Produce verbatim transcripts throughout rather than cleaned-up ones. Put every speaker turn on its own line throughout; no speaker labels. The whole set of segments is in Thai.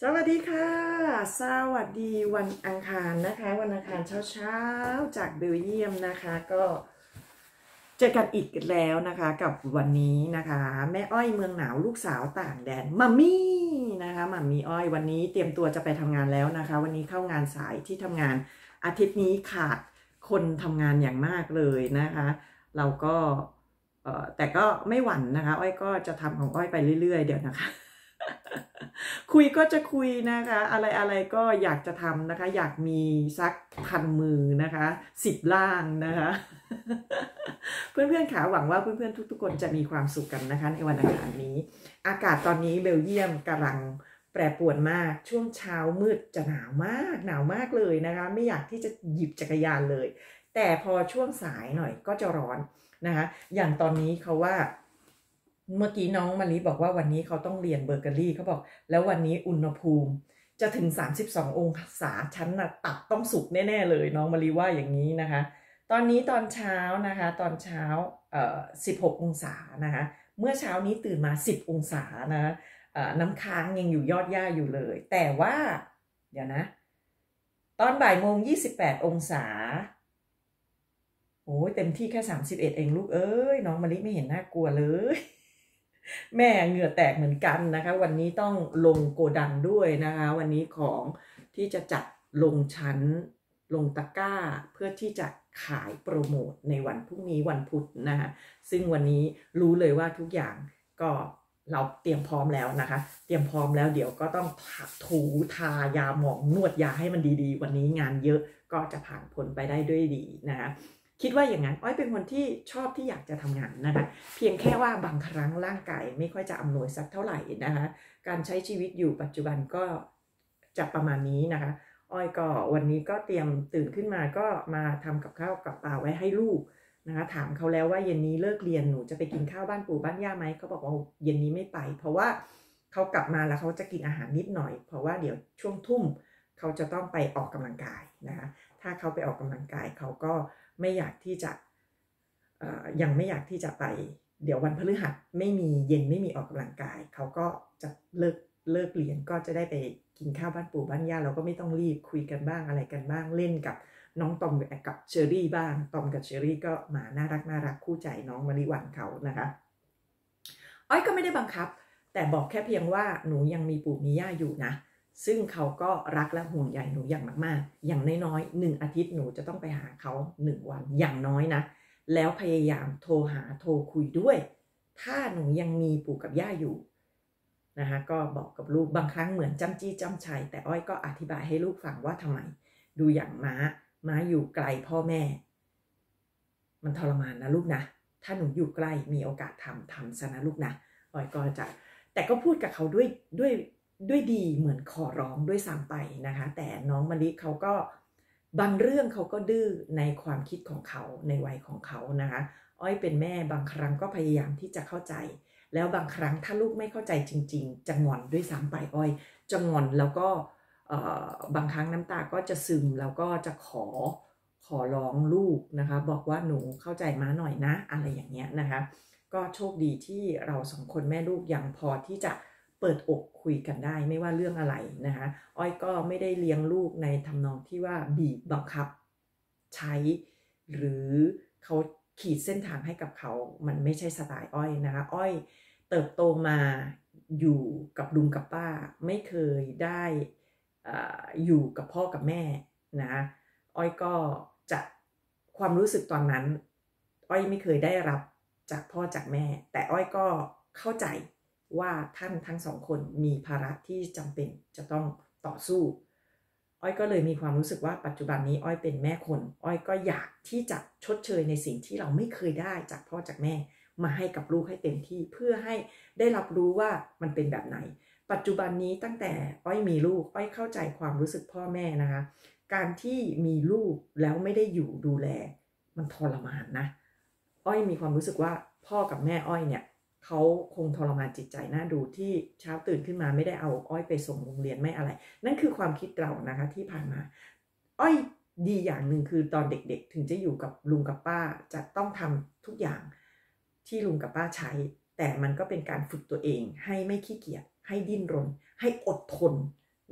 สวัสดีค่ะสวัสดีวันอังคารนะคะวันอังคารเช้าๆจากเบลเยียมนะคะก็เจอกันอีกแล้วนะคะกับวันนี้นะคะแม่อ้อยเมืองหนาวลูกสาวต่างแดนมัมมี่นะคะมัมมี่อ้อยวันนี้เตรียมตัวจะไปทำงานแล้วนะคะวันนี้เข้างานสายที่ทำงานอาทิตย์นี้ขาดคนทำงานอย่างมากเลยนะคะเราก็แต่ก็ไม่หวั่นนะคะอ้อยก็จะทำของอ้อยไปเรื่อยๆเดี๋ยวนะคะคุยก็จะคุยนะคะอะไรอะไรก็อยากจะทำนะคะอยากมีสักพันมือนะคะสิบล่างนะคะเพื่อนๆขาหวังว่าเพื่อนๆทุกๆคนจะมีความสุขกันนะคะในวันอังคารนี้อากาศตอนนี้เบลเยียมกำลังแปรปรวนมากช่วงเช้ามืดจะหนาวมากหนาวมากเลยนะคะไม่อยากที่จะหยิบจักรยานเลยแต่พอช่วงสายหน่อยก็จะร้อนนะคะอย่างตอนนี้เขาว่าเมื่อกี้น้องมาลิบอกว่าวันนี้เขาต้องเรียนเบเกอรี่เขาบอกแล้ววันนี้อุณหภูมิจะถึงสามสิบสององศาชั้นน่ะตับต้องสุกแน่ๆเลยน้องมาลิว่าอย่างนี้นะคะตอนนี้ตอนเช้านะคะตอนเช้าเอ่อสิบหกองศานะคะเมื่อเช้านี้ตื่นมาสิบองศานะเอ่อน้ำค้างยังอยู่ยอดหญ้าอยู่เลยแต่ว่าเดี๋ยวนะตอนบ่ายโมงยี่สิบแปดองศาโอ้ยเต็มที่แค่สามสิบเอ็ดเองลูกเอ้ยน้องมะลิไม่เห็นน่ากลัวเลยแม่เหงื่อแตกเหมือนกันนะคะวันนี้ต้องลงโกดังด้วยนะคะวันนี้ของที่จะจัดลงชั้นลงตะกร้าเพื่อที่จะขายโปรโมทในวันพรุ่งนี้วันพุธนะคะซึ่งวันนี้รู้เลยว่าทุกอย่างก็เราเตรียมพร้อมแล้วนะคะเตรียมพร้อมแล้วเดี๋ยวก็ต้องถูทายาหมองนวดยาให้มันดีๆวันนี้งานเยอะก็จะผ่านพ้นไปได้ด้วยดีนะคะคิดว่าอย่างนั้นอ้อยเป็นคนที่ชอบที่อยากจะทำงานนะคะเพียงแค่ว่าบางครั้งร่างกายไม่ค่อยจะอำนวยสักเท่าไหร่นะคะการใช้ชีวิตอยู่ปัจจุบันก็จะประมาณนี้นะคะอ้อยก็วันนี้ก็เตรียมตื่นขึ้นมาก็มาทำกับข้าวกับปลาไว้ให้ลูกนะคะถามเขาแล้วว่าเย็นนี้เลิกเรียนหนูจะไปกินข้าวบ้านปู่บ้านย่าไหมเขาบอกว่าเย็นนี้ไม่ไปเพราะว่าเขากลับมาแล้วเขาจะกินอาหารนิดหน่อยเพราะว่าเดี๋ยวช่วงทุ่มเขาจะต้องไปออกกำลังกายนะคะถ้าเขาไปออกกำลังกายเขาก็ไม่อยากที่จะยังไม่อยากที่จะไปเดี๋ยววันพฤหัสไม่มีเย็นไม่มีออกกำลังกายเขาก็จะเลิกเลิกเรียนก็จะได้ไปกินข้าวบ้านปู่บ้านย่าเราก็ไม่ต้องรีบคุยกันบ้างอะไรกันบ้างเล่นกับน้องตอมกับเชอรี่บ้างตอมกับเชอรี่ก็มาน่ารักน่ารักคู่ใจน้องมะลิวันเขานะคะอ้อยก็ไม่ได้บังคับแต่บอกแค่เพียงว่าหนูยังมีปู่มีย่าอยู่นะซึ่งเขาก็รักและห่วงใยหนูอย่างมากๆอย่างน้อยๆหนึ่งอาทิตย์หนูจะต้องไปหาเขาหนึ่งวันอย่างน้อยนะแล้วพยายามโทรหาโทรคุยด้วยถ้าหนูยังมีปู่กับย่าอยู่นะคะก็บอกกับลูกบางครั้งเหมือนจ้ำจี้จ้ำชัยแต่อ้อยก็อธิบายให้ลูกฟังว่าทำไมดูอย่างม้าม้าอยู่ไกลพ่อแม่มันทรมานนะลูกนะถ้าหนูอยู่ใกล้มีโอกาสทำทำซะนะลูกนะอ้อยก็จะแต่ก็พูดกับเขาด้วยด้วยด้วยดีเหมือนขอร้องด้วยซ้ำไปนะคะแต่น้องมะลิเขาก็บางเรื่องเขาก็ดื้อในความคิดของเขาในวัยของเขานะคะอ้อยเป็นแม่บางครั้งก็พยายามที่จะเข้าใจแล้วบางครั้งถ้าลูกไม่เข้าใจจริงๆจะงอนด้วยซ้ำไปอ้อยจะงอนแล้วก็บางครั้งน้ำตาก็จะซึมแล้วก็จะขอขอร้องลูกนะคะบอกว่าหนูเข้าใจม้าหน่อยนะอะไรอย่างเงี้ยนะคะก็โชคดีที่เราสองคนแม่ลูกยังพอที่จะเปิดอกคุยกันได้ไม่ว่าเรื่องอะไรนะคะอ้อยก็ไม่ได้เลี้ยงลูกในทำนองที่ว่าบีบบังคับใช้หรือเขาขีดเส้นทางให้กับเขามันไม่ใช่สไตล์อ้อยนะคะอ้อยเติบโตมาอยู่กับลุงกับป้าไม่เคยได้อยู่กับพ่อกับแม่นะอ้อยก็จะความรู้สึกตอนนั้นอ้อยไม่เคยได้รับจากพ่อจากแม่แต่อ้อยก็เข้าใจว่าท่านทั้งสองคนมีภาระที่จำเป็นจะต้องต่อสู้อ้อยก็เลยมีความรู้สึกว่าปัจจุบันนี้อ้อยเป็นแม่คนอ้อยก็อยากที่จะชดเชยในสิ่งที่เราไม่เคยได้จากพ่อจากแม่มาให้กับลูกให้เต็มที่เพื่อให้ได้รับรู้ว่ามันเป็นแบบไหนปัจจุบันนี้ตั้งแต่อ้อยมีลูกอ้อยเข้าใจความรู้สึกพ่อแม่นะคะการที่มีลูกแล้วไม่ได้อยู่ดูแลมันทรมานนะอ้อยมีความรู้สึกว่าพ่อกับแม่อ้อยเนี่ยเขาคงทรมานจิตใจน่าดูที่เช้าตื่นขึ้นมาไม่ได้เอาอ้อยไปส่งโรงเรียนไม่อะไรนั่นคือความคิดเรานะคะที่ผ่านมาอ้อยดีอย่างหนึ่งคือตอนเด็กๆถึงจะอยู่กับลุงกับป้าจะต้องทำทุกอย่างที่ลุงกับป้าใช้แต่มันก็เป็นการฝึกตัวเองให้ไม่ขี้เกียจให้ดิ้นรนให้อดทน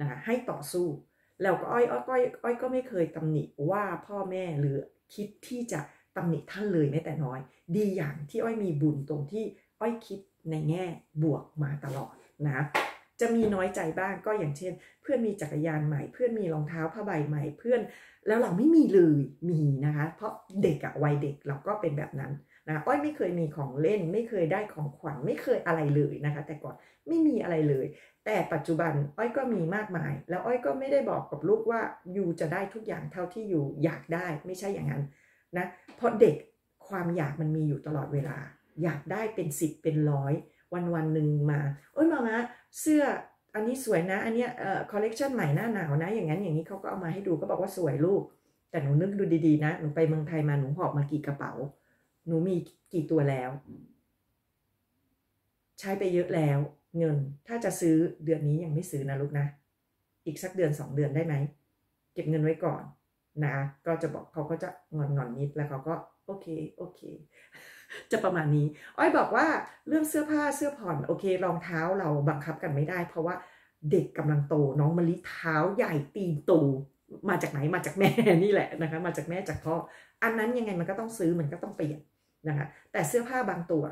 นะคะให้ต่อสู้แล้วก็อ้อยอ้อยอ้อยอ้อยก็ไม่เคยตำหนิว่าพ่อแม่หรือคิดที่จะตำหนิท่านเลยแม้แต่น้อยดีอย่างที่อ้อยมีบุญตรงที่อ้อยคิดในแง่บวกมาตลอดนะจะมีน้อยใจบ้างก็อย่างเช่นเพื่อนมีจักรยานใหม่เพื่อนมีรองเท้าผ้าใบใหม่เพื่อนแล้วเราไม่มีเลยมีนะคะเพราะเด็กอะวัยเด็กเราก็เป็นแบบนั้นนะอ้อยไม่เคยมีของเล่นไม่เคยได้ของขวัญไม่เคยอะไรเลยนะคะแต่ก่อนไม่มีอะไรเลยแต่ปัจจุบันอ้อยก็มีมากมายแล้วอ้อยก็ไม่ได้บอกกับลูกว่ายูจะได้ทุกอย่างเท่าที่ยูอยากได้ไม่ใช่อย่างนั้นนะเพราะเด็กความอยากมันมีอยู่ตลอดเวลาอยากได้เป็นสิบเป็นร้อยวันวันหนึ่งมาโอ้ยมามาเสื้ออันนี้สวยนะอันเนี้ยเอ่อคอลเลกชันใหม่หน้าหนาวนะอย่างนั้นอย่างนี้เขาก็เอามาให้ดูก็บอกว่าสวยลูกแต่หนูนึกดูดีๆนะหนูไปเมืองไทยมาหนูหอบมากี่กระเป๋าหนูมีกี่ตัวแล้วใช้ไปเยอะแล้วเงินถ้าจะซื้อเดือนนี้ยังไม่ซื้อนะลูกนะอีกสักเดือนสองเดือนได้ไหมเก็บเงินไว้ก่อนนะก็จะบอกเขาก็จะงอนงอนนิดแล้วเขาก็โอเคโอเคจะประมาณนี้อ้อยบอกว่าเรื่องเสื้อผ้าเสื้อผ่อนโอเครองเท้าเราบังคับกันไม่ได้เพราะว่าเด็กกำลังโตน้องมะลิเท้าใหญ่ตีนโตมาจากไหนมาจากแม่นี่แหละนะคะมาจากแม่จากพ่ออันนั้นยังไงมันก็ต้องซื้อมันก็ต้องเปลี่ยนนะคะแต่เสื้อผ้าบางตัว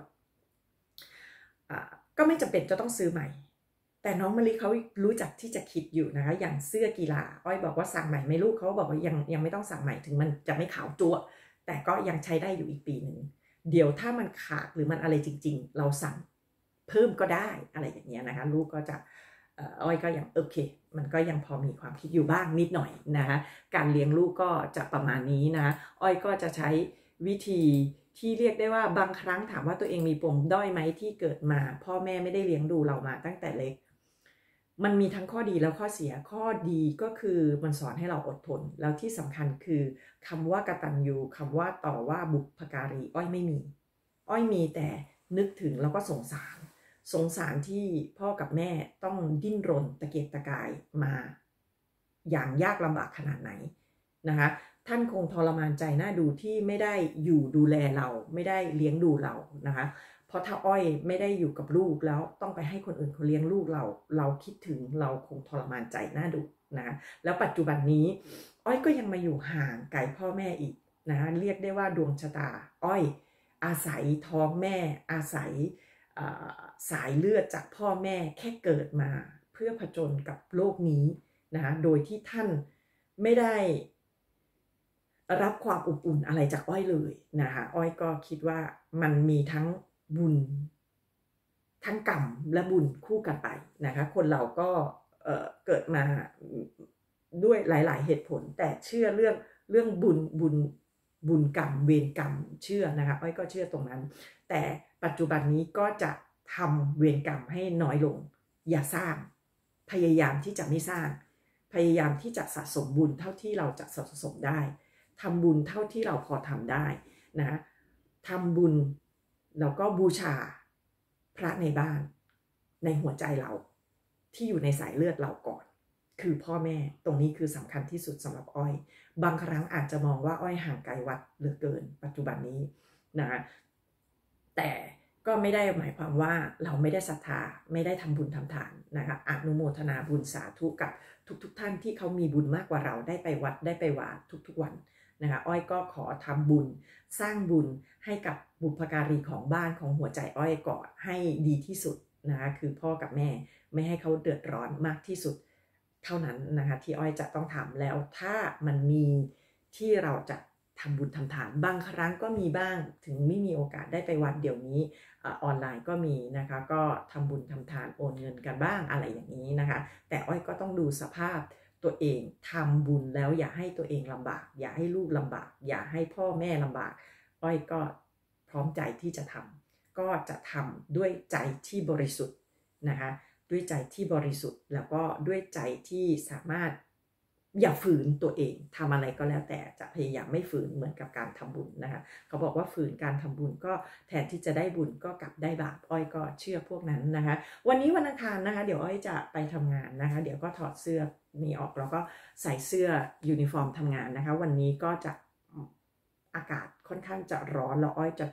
ก็ไม่จำเป็นจะต้องซื้อใหม่แต่น้องมะลิเขารู้จักที่จะคิดอยู่นะคะอย่างเสื้อกีฬาอ้อยบอกว่าสั่งใหม่ไหมลูกเขาบอกว่ายังยังไม่ต้องสั่งใหม่ถึงมันจะไม่ขาวจั๊วแต่ก็ยังใช้ได้อยู่อีกปีหนึ่งเดี๋ยวถ้ามันขาดหรือมันอะไรจริงๆเราสั่งเพิ่มก็ได้อะไรอย่างเงี้ยนะคะลูกก็จะอ้อยก็ยังโอเคมันก็ยังพอมีความคิดอยู่บ้างนิดหน่อยนะคะการเลี้ยงลูกก็จะประมาณนี้นะอ้อยก็จะใช้วิธีที่เรียกได้ว่าบางครั้งถามว่าตัวเองมีปมด้อยไหมที่เกิดมาพ่อแม่ไม่ได้เลี้ยงดูเรามาตั้งแต่เล็กมันมีทั้งข้อดีแล้วข้อเสียข้อดีก็คือมันสอนให้เราอดทนแล้วที่สำคัญคือคำว่ากตัญญูคำว่าต่อว่าบุพการีอ้อยไม่มีอ้อยมีแต่นึกถึงแล้วก็สงสารสงสารที่พ่อกับแม่ต้องดิ้นรนตะเกียกตะกายมาอย่างยากลำบากขนาดไหนนะคะท่านคงทรมานใจน่าดูที่ไม่ได้อยู่ดูแลเราไม่ได้เลี้ยงดูเรานะคะเพราะถ้าอ้อยไม่ได้อยู่กับลูกแล้วต้องไปให้คนอื่นเขาเลี้ยงลูกเราเราคิดถึงเราคงทรมานใจน่าดูนะแล้วปัจจุบันนี้อ้อยก็ยังมาอยู่ห่างไกลพ่อแม่อีกนะเรียกได้ว่าดวงชะตาอ้อยอาศัยท้องแม่อาศัยสายเลือดจากพ่อแม่แค่เกิดมาเพื่อผจญกับโลกนี้นะคะโดยที่ท่านไม่ได้รับความอบอุ่นอะไรจากอ้อยเลยนะคะอ้อยก็คิดว่ามันมีทั้งบุญทั้งกรรมและบุญคู่กันไปนะคะคนเราก็เอ่อเกิดมาด้วยหลายๆเหตุผลแต่เชื่อเรื่องเรื่องบุญบุญบุญกรรมเวรกรรมเชื่อนะคะอ้อยก็เชื่อตรงนั้นแต่ปัจจุบันนี้ก็จะทำเวรกรรมให้น้อยลงอย่าสร้างพยายามที่จะไม่สร้างพยายามที่จะสะสมบุญเท่าที่เราจะสะสมได้ทำบุญเท่าที่เราพอทำได้นะทำบุญแล้วก็บูชาพระในบ้านในหัวใจเราที่อยู่ในสายเลือดเราก่อนคือพ่อแม่ตรงนี้คือสำคัญที่สุดสำหรับอ้อยบางครั้งอาจจะมองว่าอ้อยห่างไกลวัดเหลือเกินปัจจุบันนี้นะแต่ก็ไม่ได้หมายความว่าเราไม่ได้ศรัทธาไม่ได้ทำบุญทำทานนะคะอนุโมทนาบุญสาธุกับทุกๆ ท่านที่เขามีบุญมากกว่าเราได้ไปวัดได้ไปวาทุกๆวันนะคะอ้อยก็ขอทำบุญสร้างบุญให้กับบุพการีของบ้านของหัวใจอ้อยก่อนให้ดีที่สุดนะคะคือพ่อกับแม่ไม่ให้เขาเดือดร้อนมากที่สุดเท่านั้นนะคะที่อ้อยจะต้องทำแล้วถ้ามันมีที่เราจะทำบุญทำทานบางครั้งก็มีบ้างถึงไม่มีโอกาสได้ไปวัดเดี๋ยวนี้ออนไลน์ก็มีนะคะก็ทำบุญทำทานโอนเงินกันบ้างอะไรอย่างนี้นะคะแต่อ้อยก็ต้องดูสภาพตัวเองทำบุญแล้วอย่าให้ตัวเองลำบากอย่าให้ลูกลำบากอย่าให้พ่อแม่ลำบากอ้อยก็พร้อมใจที่จะทำก็จะทำด้วยใจที่บริสุทธิ์นะคะด้วยใจที่บริสุทธิ์แล้วก็ด้วยใจที่สามารถอย่าฝืนตัวเองทำอะไรก็แล้วแต่จะพยายามไม่ฝืนเหมือนกับการทำบุญนะคะเขาบอกว่าฝืนการทำบุญก็แทนที่จะได้บุญก็กลับได้บาปอ้อยก็เชื่อพวกนั้นนะคะวันนี้วันอังคารนะคะเดี๋ยวอ้อยจะไปทำงานนะคะเดี๋ยวก็ถอดเสื้อนี้ออกแล้วก็ใส่เสื้อยูนิฟอร์มทำงานนะคะวันนี้ก็จะอากาศค่อนข้างจะร้อนแล้วอ้อยจะต้อง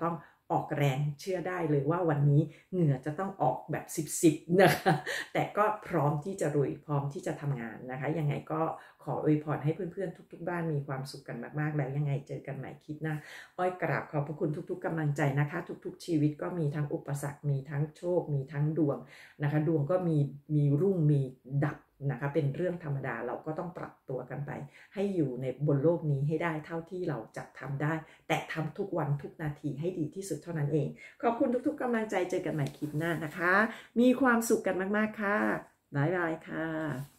ออกแรงเชื่อได้เลยว่าวันนี้เหงื่อจะต้องออกแบบสิบสิบนะคะแต่ก็พร้อมที่จะลุยพร้อมที่จะทำงานนะคะยังไงก็ขออวยพรให้เพื่อนๆทุกๆบ้านมีความสุขกันมากๆแล้วยังไงเจอกันใหม่คลิปหน้าอ้อยกราบขอบพระคุณทุกๆกำลังใจนะคะทุกๆชีวิตก็มีทั้งอุปสรรคมีทั้งโชคมีทั้งดวงนะคะดวงก็มีมีรุ่งมีดับนะคะเป็นเรื่องธรรมดาเราก็ต้องปรับตัวกันไปให้อยู่ในบนโลกนี้ให้ได้เท่าที่เราจะทำได้แต่ทำทุกวันทุกนาทีให้ดีที่สุดเท่านั้นเองขอบคุณทุกๆกำลังใจเจอกันใหม่คลิปหน้านะคะมีความสุขกันมากๆค่ะบ๊ายบายค่ะ